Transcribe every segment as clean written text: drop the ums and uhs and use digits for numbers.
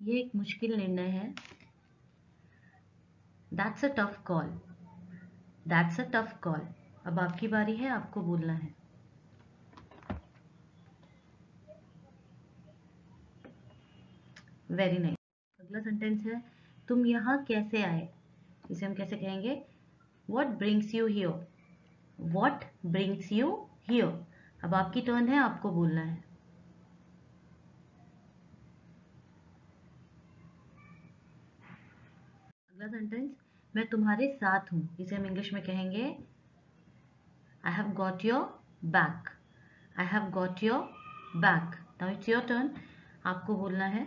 ये एक मुश्किल निर्णय है। That's a tough call. That's a tough call. अब आपकी बारी है, आपको बोलना है। Very nice. अगला सेंटेंस है, तुम यहाँ कैसे आए। इसे हम कैसे कहेंगे? What brings you here. What brings you here. अब आपकी टर्न है, आपको बोलना है। अगला सेंटेंस, मैं तुम्हारे साथ हूं। इसे हम इंग्लिश में कहेंगे, I have got your back. I have got your back. Now it's your turn, आपको बोलना है।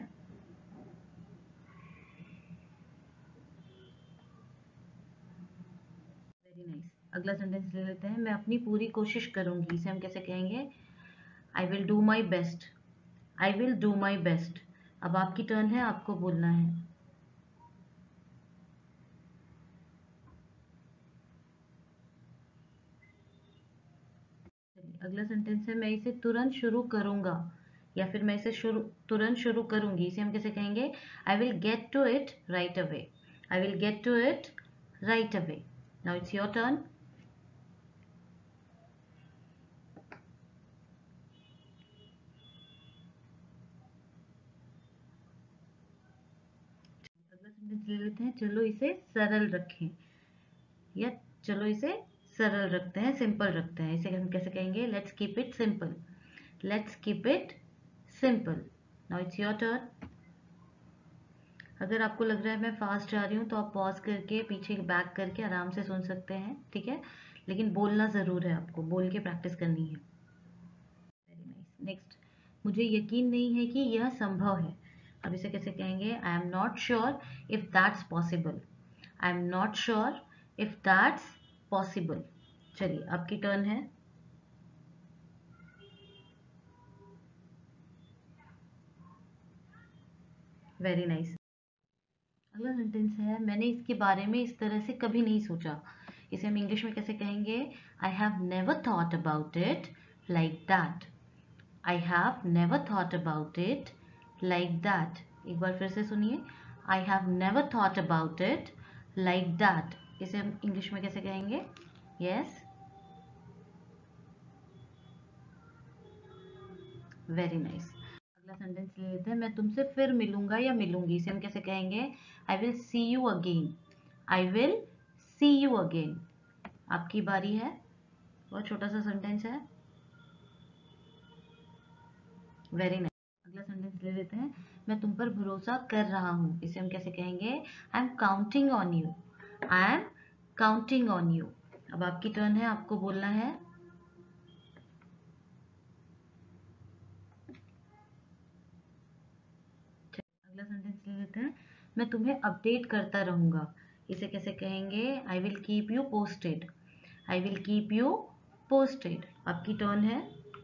Very nice. अगला सेंटेंस ले लेते हैं, मैं अपनी पूरी कोशिश करूंगी। इसे हम कैसे कहेंगे? I will do my best. I will do my best. अब आपकी टर्न है, आपको बोलना है। अगला सेंटेंस है, मैं इसे तुरंत शुरू करूंगा, या फिर मैं इसे तुरंत शुरू करूंगी। इसे हम कैसे कहेंगे? I will get to it right away. I will get to it right away. Now it's your turn. अगला सेंटेंस ले लेते हैं, चलो इसे सरल रखें, या चलो इसे सरल रखते हैं, सिंपल रखते हैं। इसे हम कैसे कहेंगे? Let's keep it simple. Let's keep it simple. Now it's your turn. अगर आपको लग रहा है मैं फास्ट जा रही हूँ तो आप पॉज करके पीछे बैक करके आराम से सुन सकते हैं, ठीक है? लेकिन बोलना ज़रूर है, आपको बोल के प्रैक्टिस करनी है। Very nice. नेक्स्ट, मुझे यकीन नहीं है कि यह संभव है। अब इसे कैसे कहेंगे? I am not sure if that's possible. I am not sure if that's possible. चलिए, आपकी टर्न है। Very nice. अगला सेंटेंस है, मैंने इसके बारे में इस तरह से कभी नहीं सोचा। इसे हम इंग्लिश में कैसे कहेंगे? I have never thought about it like that. I have never thought about it like that. एक बार फिर से सुनिए, I have never thought about it like that. इसे हम इंग्लिश में कैसे कहेंगे? Yes, very nice. अगला सेंटेंस ले लेते हैं, मैं तुमसे फिर मिलूंगा या मिलूंगी। इसे हम कैसे कहेंगे? I will see you again. I will see you again. आपकी बारी है। बहुत छोटा सा सेंटेंस है। Very nice. अगला सेंटेंस ले लेते हैं, मैं तुम पर भरोसा कर रहा हूँ। इसे हम कैसे कहेंगे? I am counting on you. I am counting on you. अब आपकी टर्न है, आपको बोलना है। अगला सेंटेंस ले लेते हैं, मैं तुम्हें अपडेट करता रहूंगा। इसे कैसे कहेंगे? I will keep you posted. I will keep you posted. आपकी टर्न है।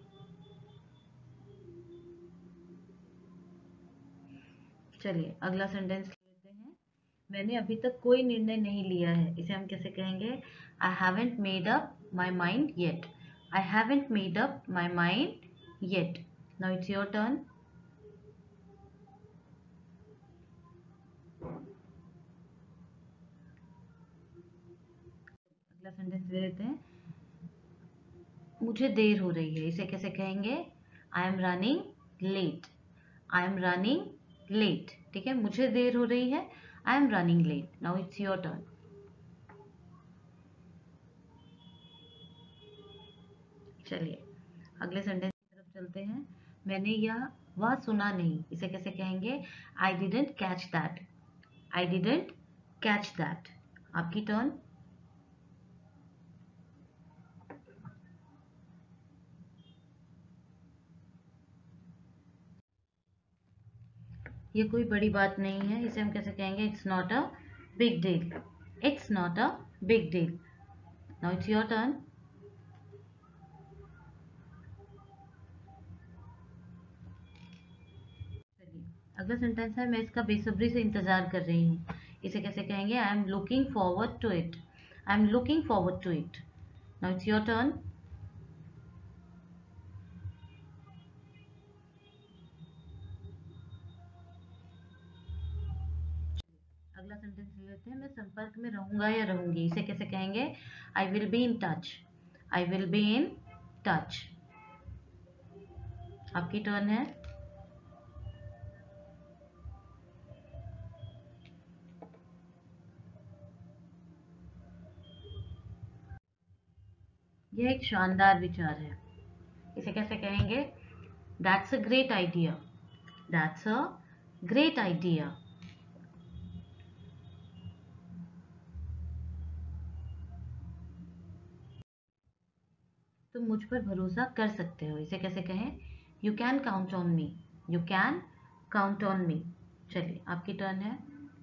चलिए, अगला सेंटेंस लेते हैं, मैंने अभी तक कोई निर्णय नहीं लिया है। इसे हम कैसे कहेंगे? I haven't made up my mind yet. I haven't made up my mind yet. Now it's your turn. अगला सेंटेंस ले लेते हैं, मुझे देर हो रही है। इसे कैसे कहेंगे? I am running late. I am running late. ठीक है, मुझे देर हो रही है। I am running late. Now it's your turn. चलिए, अगले सेंटेंस की तरफ चलते हैं, मैंने यह वह सुना नहीं। इसे कैसे कहेंगे? I didn't catch that. I didn't catch that. आपकी टर्न। ये कोई बड़ी बात नहीं है। इसे हम कैसे कहेंगे? It's not a big deal. It's not a big deal. Now it's your turn. अगला सेंटेंस है, मैं इसका बेसब्री से इंतजार कर रही हूँ। इसे कैसे कहेंगे? I am looking forward to it. I am looking forward to it. Now it's your turn. अगला सेंटेंस ले लेते हैं, मैं संपर्क में रहूंगा या रहूंगी, इसे कैसे कहेंगे? I will be in touch. I will be in touch. आपकी टर्न है। यह एक शानदार विचार है, इसे कैसे कहेंगे? That's a great idea. That's a great idea. तुम मुझ पर भरोसा कर सकते हो, इसे कैसे कहें? You can count on me. You can count on me. चलिए आपकी टर्न है।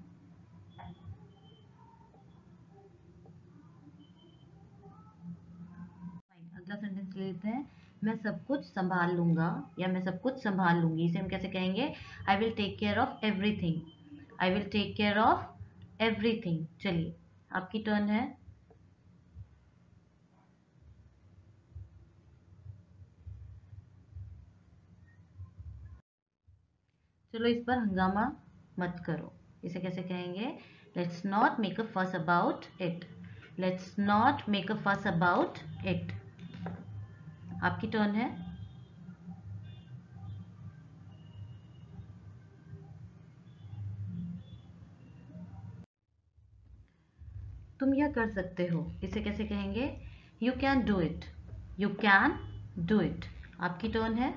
अगला सेंटेंस लेते हैं, मैं सब कुछ संभाल लूंगा या मैं सब कुछ संभाल लूंगी, इसे हम कैसे कहेंगे? I will take care of everything. I will take care of everything. चलिए आपकी टर्न है। चलो इस पर हंगामा मत करो, इसे कैसे कहेंगे? Let's not make a fuss about it. Let's not make a fuss about it. आपकी टर्न है। तुम यह कर सकते हो, इसे कैसे कहेंगे? You can do it. You can do it. आपकी टर्न है।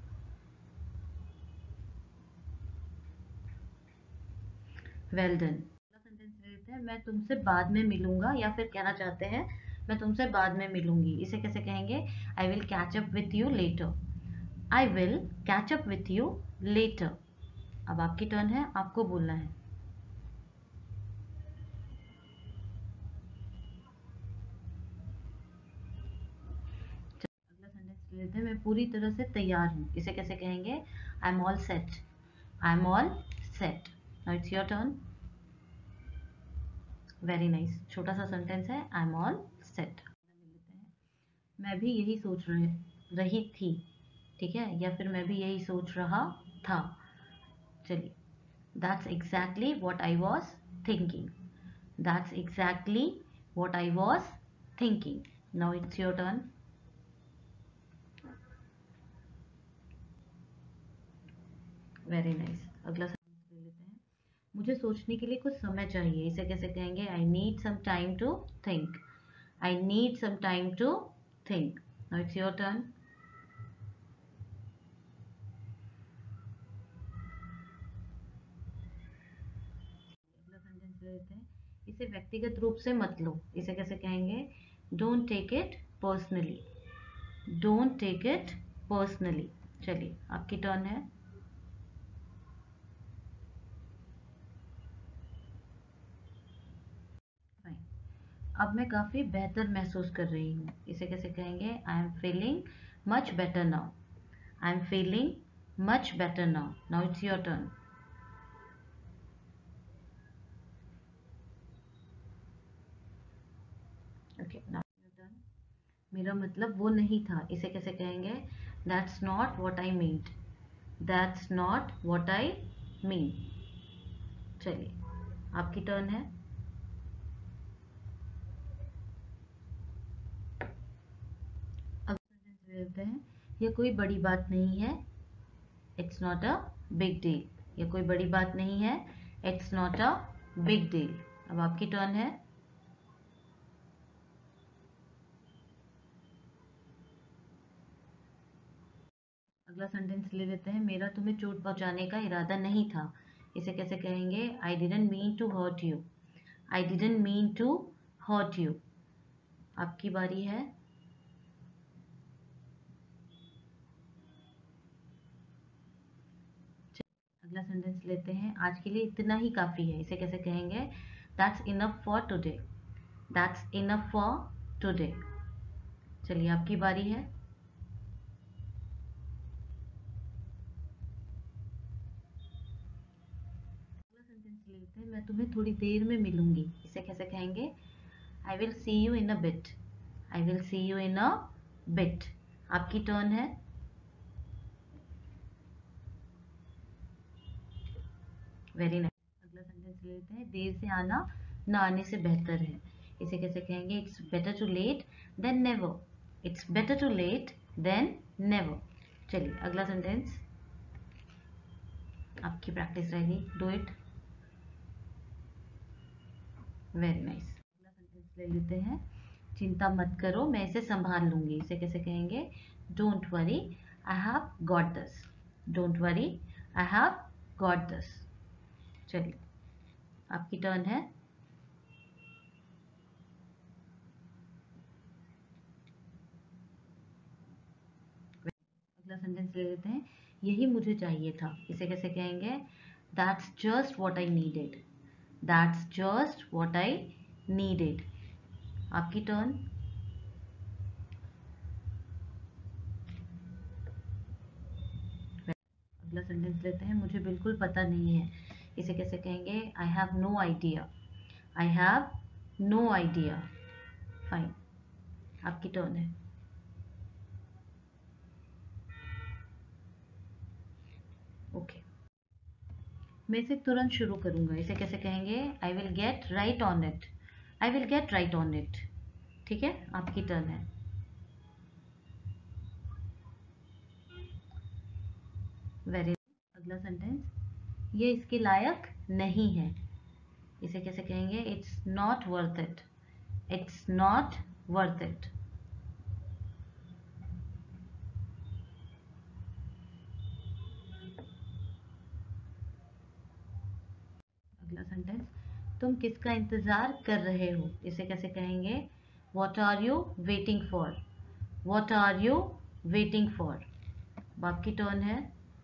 Well done. अगला सेंटेंस लेते हैं, मैं तुमसे बाद में मिलूंगा या फिर कहना चाहते हैं मैं तुमसे बाद में मिलूंगी, इसे कैसे कहेंगे? I will catch up with you later. I will catch up with you later. अब आपकी टर्न है, आपको बोलना है। अगला सेंटेंस लेते हैं, मैं पूरी तरह से तैयार हूँ, इसे कैसे कहेंगे? I am all set. I am all set. Now it's your turn. Very nice. छोटा सा सेंटेंस है, आई एम ऑल सेट। मैं भी यही सोच रही थी, ठीक है, या फिर मैं भी यही सोच रहा था। चलिए, that's exactly what I was thinking. That's exactly what I was thinking. Now it's your turn. Very nice. अगला सेंटेंस ले लेते हैं, मुझे सोचने के लिए कुछ समय चाहिए, इसे कैसे कहेंगे? I need some time to think. I need some time to think. Now it's your turn. अगला सेंटेंस ले लेते हैं, इसे व्यक्तिगत रूप से मत लो, इसे कैसे कहेंगे? Don't take it personally. Don't take it personally. चलिए आपकी टर्न है। Fine. अब मैं काफी बेहतर महसूस कर रही हूँ, इसे कैसे कहेंगे? I am feeling much better now. I am feeling much better now. Now it's your turn. Okay, now your turn. मेरा मतलब वो नहीं था, इसे कैसे कहेंगे? That's not what I meant. That's not what I mean. चलिए आपकी टर्न है। अब सेंटेंस लेते हैं, ये कोई बड़ी बात नहीं है। It's not a big deal. ये कोई बड़ी बात नहीं है। It's not a big deal. अब आपकी टर्न है। अगला सेंटेंस ले लेते हैं, मेरा तुम्हें चोट पहुंचाने का इरादा नहीं था, इसे कैसे कहेंगे? I didn't mean to hurt you. I didn't mean to hurt you. आपकी बारी है। अगला सेंटेंस लेते हैं, आज के लिए इतना ही काफी है, इसे कैसे कहेंगे? That's enough for today. That's enough for today. चलिए आपकी बारी है। अगला सेंटेंस लेते हैं, मैं तुम्हें थोड़ी देर में मिलूंगी, इसे कैसे कहेंगे? I will see you in a bit. I will see you in a bit. आपकी टर्न है। Very nice. अगला सेंटेंस ले लेते हैं, देर से आना ना आने से बेहतर है। इसे कैसे कहेंगे? It's better to late then never, it's better to late then never. चलिए अगला सेंटेंस आपकी प्रैक्टिस रहेगी, डू इट। Very nice. अगला सेंटेंस ले लेते हैं, चिंता मत करो मैं इसे संभाल लूंगी। इसे कैसे कहेंगे? Don't worry I have got this, don't worry I have got this. चलिए आपकी टर्न है। अगला सेंटेंस ले लेते हैं, यही मुझे चाहिए था। इसे कैसे कहेंगे? That's just what I needed, that's just what I needed. आपकी टर्न। अगला सेंटेंस लेते हैं, मुझे बिल्कुल पता नहीं है। इसे कैसे कहेंगे? I have no idea, I have no idea. Fine, आपकी टर्न है। ओके, मैं इसे तुरंत शुरू करूंगा। इसे कैसे कहेंगे? I will get right on it, I will get right on it. ठीक है, आपकी टर्न है। वेरी। अगला सेंटेंस, ये इसके लायक नहीं है। इसे कैसे कहेंगे? It's not worth it, it's not worth it. अगला सेंटेंस, तुम किसका इंतजार कर रहे हो? इसे कैसे कहेंगे? What are you waiting for, what are you waiting for. आपकी टर्न है।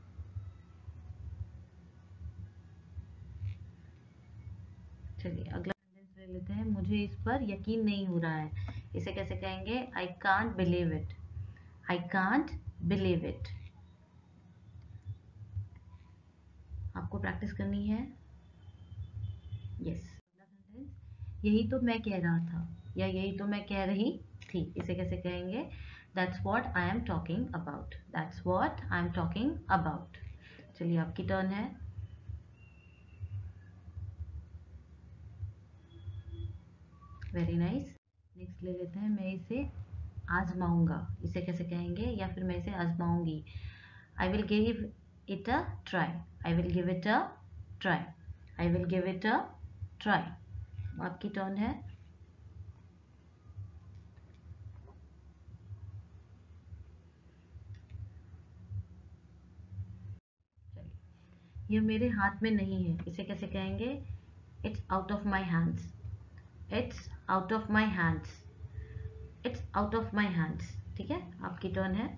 चलिए अगला सेंटेंस ले लेते हैं, मुझे इस पर यकीन नहीं हो रहा है। इसे कैसे कहेंगे? I can't believe it, I can't believe it. आपको प्रैक्टिस करनी है। यस। अगला सेंटेंस, यही तो मैं कह रहा था या यही तो मैं कह रही थी। इसे कैसे कहेंगे? That's what I am talking about, that's what I am talking about. चलिए आपकी टर्न है। Very nice. नेक्स्ट ले लेते हैं, मैं इसे आजमाऊंगा। इसे कैसे कहेंगे? या फिर मैं इसे आजमाऊंगी। I will give it a try, I will give it a try, I will give it a try. आपकी टर्न है। चलिए, यह मेरे हाथ में नहीं है। इसे कैसे कहेंगे? It's out of my hands, it's out of my hands, it's out of my hands. ठीक है, आपकी टर्न है।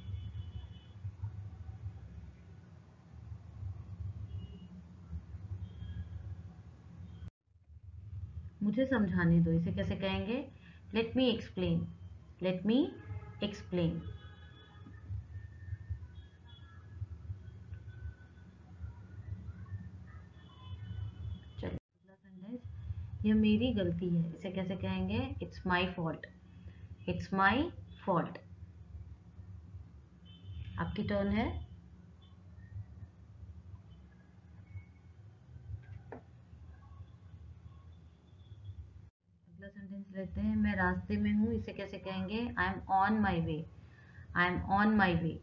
मुझे समझाने दो। इसे कैसे कहेंगे? Let me explain, let me explain. चलिए अगला सेंटेंस, यह मेरी गलती है। इसे कैसे कहेंगे? It's my fault, it's my fault. आपकी टर्न है। अगला सेंटेंस लेते हैं, मैं रास्ते में हूँ। इसे कैसे कहेंगे? I M on my way, I am on my वे।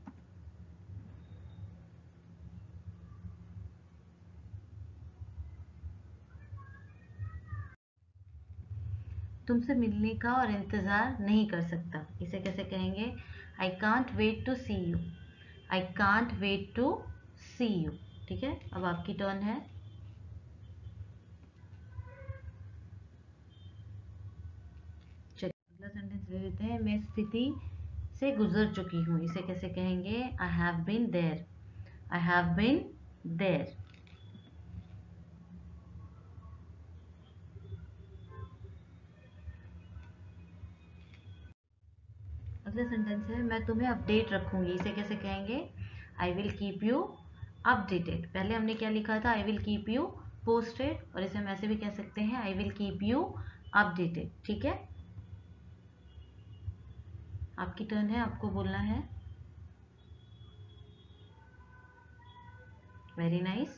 तुमसे मिलने का और इंतज़ार नहीं कर सकता। इसे कैसे कहेंगे? I can't wait to C you, I can't wait to C you. ठीक है, अब आपकी टर्न है। चलिए अगला सेंटेंस ले लेते हैं, मैं स्थिति से गुजर चुकी हूँ। इसे कैसे कहेंगे? I have been there, I have been there. अगला सेंटेंस है, मैं तुम्हें अपडेट रखूंगी। इसे कैसे कहेंगे? I will keep you updated. पहले हमने क्या लिखा था? आई विल कीप यू पोस्टेड। और इसे हम ऐसे भी कह सकते हैं, आई विल कीप यू अपडेटेड। ठीक है, आपकी टर्न है, आपको बोलना है। Very nice.